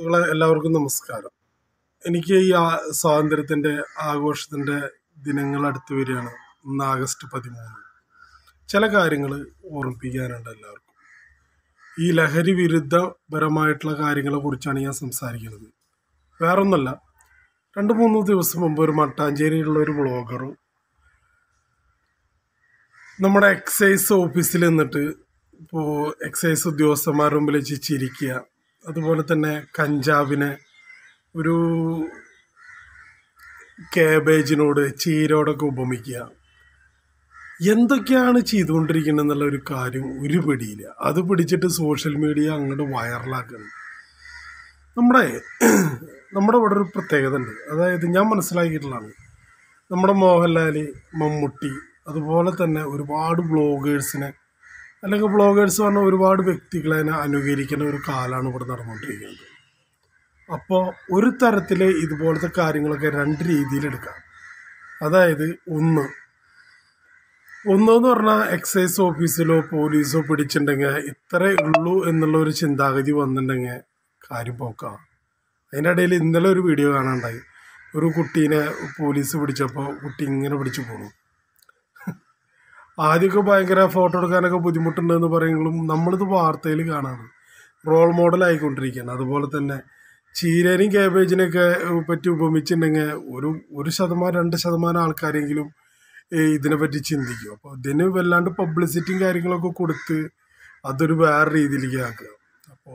സുഹൃത്തുക്കളെ എല്ലാവർക്കും നമസ്കാരം. എനിക്ക് ഈ സ്വാതന്ത്ര്യത്തിൻ്റെ ആഘോഷത്തിൻ്റെ ദിനങ്ങൾ അടുത്ത് വരികയാണ്. ഇന്ന് ആഗസ്റ്റ് 13. ചില കാര്യങ്ങൾ ഓർമ്മിപ്പിക്കാനുണ്ട് എല്ലാവർക്കും. ഈ ലഹരി വിരുദ്ധപരമായിട്ടുള്ള കാര്യങ്ങളെ കുറിച്ചാണ് ഞാൻ സംസാരിക്കുന്നത്. വേറൊന്നല്ല, 2-3 ദിവസം മുമ്പ് ഒരു മട്ടാഞ്ചേരിയിലുള്ള ഒരു ബ്ലോഗറും നമ്മുടെ എക്സൈസ് ഓഫീസിൽ നിന്നിട്ട് ഇപ്പോൾ എക്സൈസ് ഉദ്യോഗസ്ഥന്മാരുടെ മുമ്പിൽ വെച്ച് ചിരിക്കുക, അതുപോലെ തന്നെ കഞ്ചാവിനെ ഒരു കാബേജിനോട് ചീരോടൊക്കെ ഉപമിക്കുക, എന്തൊക്കെയാണ് ചെയ്തുകൊണ്ടിരിക്കുന്നത് എന്നുള്ള ഒരു കാര്യം ഒരു പിടിയില്ല. അത് പിടിച്ചിട്ട് സോഷ്യൽ മീഡിയ അങ്ങോട്ട് വൈറലാക്കുന്നു. നമ്മുടെ ഇവിടെ ഒരു പ്രത്യേകത ഉണ്ട്. അതായത് ഞാൻ മനസ്സിലാക്കിയിട്ടുള്ളതാണ്, നമ്മുടെ മോഹൻലാൽ, മമ്മൂട്ടി, അതുപോലെ തന്നെ ഒരുപാട് ബ്ലോഗേഴ്സിനെ അല്ലെങ്കിൽ ബ്ലോഗേഴ്സ് പറഞ്ഞ ഒരുപാട് വ്യക്തികളെ അനുകരിക്കുന്ന ഒരു കാലമാണ് ഇവിടെ നടന്നുകൊണ്ടിരിക്കുന്നത്. അപ്പോൾ ഒരു തരത്തിൽ ഇതുപോലത്തെ കാര്യങ്ങളൊക്കെ 2 രീതിയിലെടുക്കാം. അതായത് ഒന്നെന്ന് പറഞ്ഞാൽ എക്സൈസ് ഓഫീസിലോ പോലീസോ പിടിച്ചിട്ടുണ്ടെങ്കിൽ ഇത്രേ ഉള്ളൂ എന്നുള്ള ഒരു ചിന്താഗതി വന്നിട്ടുണ്ടെങ്കിൽ കാര്യം പോക്കാം. അതിൻ്റെ ഇടയിൽ ഇന്നലെ ഒരു വീഡിയോ കാണാണ്ടായി. ഒരു കുട്ടീനെ പോലീസ് പിടിച്ചപ്പോൾ കുട്ടി ഇങ്ങനെ പിടിച്ചു പോണു. ആദ്യമൊക്കെ ഭയങ്കര ഫോട്ടോ എടുക്കാനൊക്കെ ബുദ്ധിമുട്ടുണ്ടെന്ന് പറയുമ്പോഴും നമ്മളിത് വാർത്തയിൽ കാണാണ്, റോൾ മോഡൽ ആയിക്കൊണ്ടിരിക്കുകയാണ്. അതുപോലെ തന്നെ ചീരനെയും കാബേജിനെയൊക്കെ പറ്റി ഉപമിച്ചിട്ടുണ്ടെങ്കിൽ ഒരു 1%-2% ആൾക്കാരെങ്കിലും ഇതിനെപ്പറ്റി ചിന്തിക്കും. അപ്പോൾ ഇതിന് വല്ലാണ്ട് പബ്ലിസിറ്റിയും കാര്യങ്ങളൊക്കെ കൊടുത്ത് അതൊരു വേറെ രീതിയിലേക്ക് ആക്കുക. അപ്പോൾ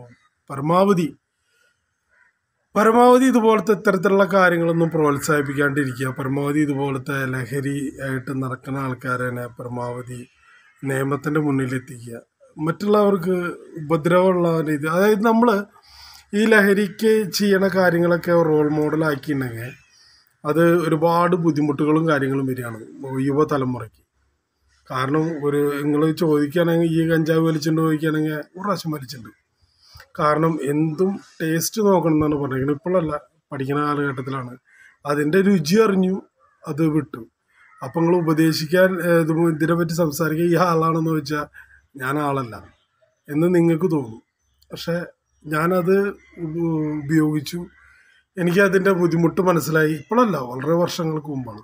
പരമാവധി ഇതുപോലത്തെ ഇത്തരത്തിലുള്ള കാര്യങ്ങളൊന്നും പ്രോത്സാഹിപ്പിക്കാണ്ടിരിക്കുക. പരമാവധി ഇതുപോലത്തെ ലഹരി ആയിട്ട് നടക്കുന്ന ആൾക്കാരെ പരമാവധി നിയമത്തിൻ്റെ മുന്നിലെത്തിക്കുക. മറ്റുള്ളവർക്ക് ഉപദ്രവമുള്ള രീതി, അതായത് നമ്മൾ ഈ ലഹരിക്ക് ചെയ്യണ കാര്യങ്ങളൊക്കെ റോൾ മോഡലാക്കിയിട്ടുണ്ടെങ്കിൽ അത് ഒരുപാട് ബുദ്ധിമുട്ടുകളും കാര്യങ്ങളും വരികയാണ് യുവതലമുറയ്ക്ക്. കാരണം നിങ്ങൾ ചോദിക്കുകയാണെങ്കിൽ ഈ കഞ്ചാവ് വലിച്ചുകൊണ്ട് ചോദിക്കുകയാണെങ്കിൽ ഒരു പ്രാവശ്യം വലിച്ചിട്ടുണ്ട്. കാരണം എന്തും ടേസ്റ്റ് നോക്കണം എന്നാണ് പറഞ്ഞിരിക്കുന്നത്. ഇപ്പോഴല്ല, പഠിക്കുന്ന കാലഘട്ടത്തിലാണ്. അതിൻ്റെ രുചി അറിഞ്ഞു, അത് വിട്ടു. അപ്പം നിങ്ങൾ ഉപദേശിക്കാൻ ഇതിനെപ്പറ്റി സംസാരിക്കുക ഈ ആളാണെന്ന് ചോദിച്ചാൽ ഞാൻ ആളല്ല എന്ന് നിങ്ങൾക്ക് തോന്നും. പക്ഷേ ഞാനത് ഉപയോഗിച്ചു, എനിക്കതിൻ്റെ ബുദ്ധിമുട്ട് മനസ്സിലായി. ഇപ്പോഴല്ല, വളരെ വർഷങ്ങൾക്ക് മുമ്പാണ്.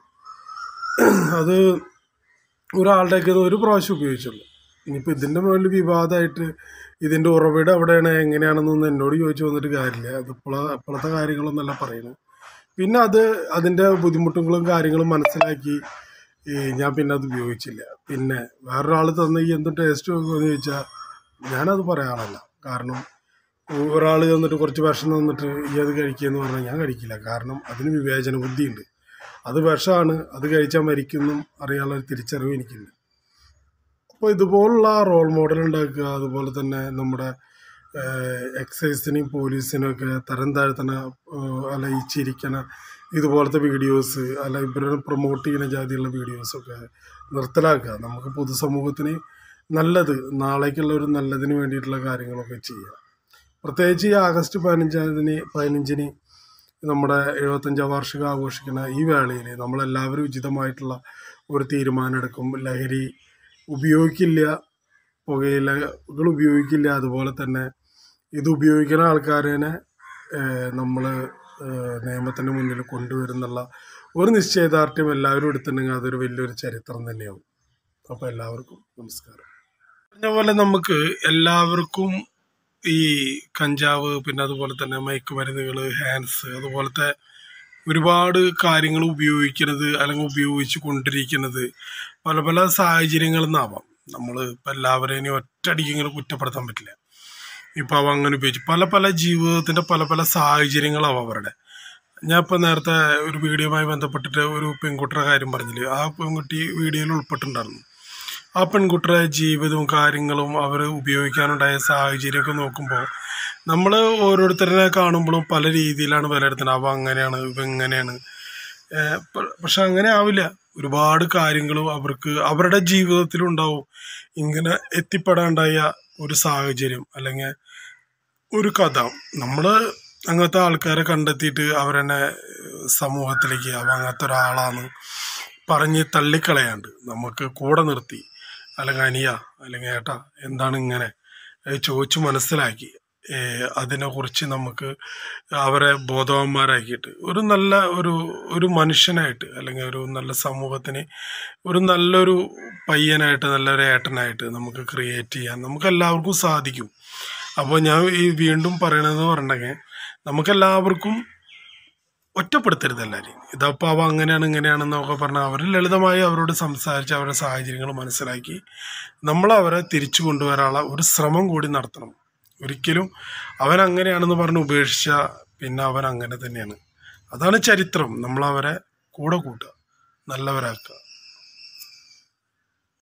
അത് ഒരാളുടെയൊക്കെ ഒരു പ്രാവശ്യം ഉപയോഗിച്ചുള്ളൂ. ഇനിയിപ്പോൾ ഇതിൻ്റെ മുകളിൽ വിവാദമായിട്ട് ഇതിൻ്റെ ഉറവിടം എവിടെയാണ് എങ്ങനെയാണെന്നൊന്നും എന്നോട് ചോദിച്ചു വന്നിട്ട് കാര്യമില്ല. അത് ഇപ്പോഴത്തെ കാര്യങ്ങളൊന്നല്ല പറയുന്നത്. പിന്നെ അതിൻ്റെ ബുദ്ധിമുട്ടുകളും കാര്യങ്ങളും മനസ്സിലാക്കി ഞാൻ പിന്നെ അത് ഉപയോഗിച്ചില്ല. പിന്നെ വേറൊരാൾ തന്ന ഈ എന്തും ടേസ്റ്റ് നോക്കുമെന്ന് ചോദിച്ചാൽ ഞാനത് പറയാറില്ല. കാരണം ഒരാൾ തന്നിട്ട് കുറച്ച് വിഷം തന്നിട്ട് ഈ അത് കഴിക്കുകയെന്ന് പറഞ്ഞാൽ ഞാൻ കഴിക്കില്ല. കാരണം അതിന് വിവേചന ബുദ്ധിയുണ്ട്. അത് വിഷമാണ്, അത് കഴിച്ചാൽ മരിക്കുമെന്നും അറിയാനുള്ള ഒരു തിരിച്ചറിവ് എനിക്കുണ്ട്. അപ്പോൾ ഇതുപോലുള്ള റോൾ മോഡൽ ഉണ്ടാക്കുക, അതുപോലെ തന്നെ നമ്മുടെ എക്സൈസിനെയും പോലീസിനും ഒക്കെ തരം താഴ്ത്തണ അല്ല ഈ ചിരിക്കണ ഇതുപോലത്തെ വീഡിയോസ് അല്ല ഇവരെ പ്രൊമോട്ട് ചെയ്യുന്ന ജാതിയുള്ള വീഡിയോസൊക്കെ നിർത്തലാക്കുക. നമുക്ക് പൊതുസമൂഹത്തിന് നല്ലത്, നാളേക്കുള്ള ഒരു നല്ലതിന് വേണ്ടിയിട്ടുള്ള കാര്യങ്ങളൊക്കെ ചെയ്യുക. പ്രത്യേകിച്ച് ഈ ആഗസ്റ്റ് 15-ന് നമ്മുടെ 75ാം വാർഷികം ആഘോഷിക്കുന്ന ഈ വേളയിൽ നമ്മളെല്ലാവരും ഉചിതമായിട്ടുള്ള ഒരു തീരുമാനം എടുക്കും. ലഹരി ഉപയോഗിക്കില്ല, പുകയിലകൾ ഉപയോഗിക്കില്ല, അതുപോലെ തന്നെ ഇത് ഉപയോഗിക്കുന്ന ആൾക്കാരെ നമ്മൾ നിയമത്തിൻ്റെ മുന്നിൽ കൊണ്ടുവരുന്നുള്ള ഒരു നിശ്ചയദാർഢ്യം എല്ലാവരും എടുത്തിട്ടുണ്ടെങ്കിൽ അതൊരു വലിയൊരു ചരിത്രം തന്നെയാവും. അപ്പോൾ എല്ലാവർക്കും നമസ്കാരം. പറഞ്ഞ നമുക്ക് എല്ലാവർക്കും ഈ കഞ്ചാവ്, പിന്നെ അതുപോലെ തന്നെ മയക്കുമരുന്നുകൾ, ഹാൻഡ്സ്, അതുപോലത്തെ ഒരുപാട് കാര്യങ്ങൾ ഉപയോഗിക്കുന്നത് അല്ലെങ്കിൽ ഉപയോഗിച്ച് കൊണ്ടിരിക്കുന്നത് പല പല സാഹചര്യങ്ങളിൽ നിന്നാവാം. നമ്മൾ ഇപ്പം എല്ലാവരെയും ഒറ്റയടിക്ക് ഇങ്ങനെ കുറ്റപ്പെടുത്താൻ പറ്റില്ല. ഇപ്പം അവ അങ്ങനെ ഉപയോഗിച്ച് പല ജീവിതത്തിൻ്റെ പല സാഹചര്യങ്ങളാവും അവരുടെ. ഞാൻ ഇപ്പം നേരത്തെ ഒരു വീഡിയോയുമായി ബന്ധപ്പെട്ടിട്ട് ഒരു പെൺകുട്ടിയുടെ കാര്യം പറഞ്ഞില്ലേ, ആ പെൺകുട്ടി വീഡിയോയിൽ ഉൾപ്പെട്ടിട്ടുണ്ടായിരുന്നു. ആ പെൺകുട്ടിയുടെ ജീവിതവും കാര്യങ്ങളും അവർ ഉപയോഗിക്കാനുണ്ടായ സാഹചര്യമൊക്കെ നോക്കുമ്പോൾ നമ്മൾ ഓരോരുത്തരെ കാണുമ്പോഴും പല രീതിയിലാണ് വിലയിരുത്തുന്നത്. അവ അങ്ങനെയാണ്, ഇവങ്ങനെയാണ്. പക്ഷെ അങ്ങനെ ആവില്ല. ഒരുപാട് കാര്യങ്ങളും അവർക്ക് അവരുടെ ജീവിതത്തിലുണ്ടാവും. ഇങ്ങനെ എത്തിപ്പെടാണ്ടായ ഒരു സാഹചര്യം അല്ലെങ്കിൽ ഒരു കഥ. നമ്മൾ അങ്ങനത്തെ ആൾക്കാരെ കണ്ടെത്തിയിട്ട് അവരെന്നെ സമൂഹത്തിലേക്ക് അവ അങ്ങനത്തെ ഒരാളാണ് പറഞ്ഞ് തള്ളിക്കളയാണ്ട് നമുക്ക് കൂടെ നിർത്തി അല്ലെങ്കിൽ അനിയ അല്ലെങ്കിൽ ഏട്ടാ എന്താണ് ഇങ്ങനെ ചോദിച്ചു മനസ്സിലാക്കി അതിനെക്കുറിച്ച് നമുക്ക് അവരെ ബോധവാന്മാരാക്കിയിട്ട് ഒരു മനുഷ്യനായിട്ട്, അല്ലെങ്കിൽ ഒരു നല്ല സമൂഹത്തിന് ഒരു നല്ലൊരു പയ്യനായിട്ട്, നല്ലൊരു ഏട്ടനായിട്ട് നമുക്ക് ക്രിയേറ്റ് ചെയ്യാൻ നമുക്കെല്ലാവർക്കും സാധിക്കും. അപ്പോൾ ഞാൻ വീണ്ടും പറയണതെന്ന് പറഞ്ഞെങ്കിൽ, നമുക്കെല്ലാവർക്കും ഒറ്റപ്പെടുത്തരുത് എല്ലാവരെയും. ഇതപ്പോൾ അവ അങ്ങനെയാണ് ഇങ്ങനെയാണെന്നൊക്കെ പറഞ്ഞാൽ അവർ ലളിതമായി അവരോട് സംസാരിച്ച് അവരുടെ സാഹചര്യങ്ങൾ മനസ്സിലാക്കി നമ്മളവരെ തിരിച്ചു കൊണ്ടുവരാനുള്ള ഒരു ശ്രമം കൂടി നടത്തണം. ഒരിക്കലും അവൻ അങ്ങനെയാണെന്ന് പറഞ്ഞ് ഉപേക്ഷിച്ചാൽ പിന്നെ അവൻ അങ്ങനെ തന്നെയാണ്. അതാണ് ചരിത്രം. നമ്മളവരെ കൂടെ കൂട്ടുക, നല്ലവരാക്കുക.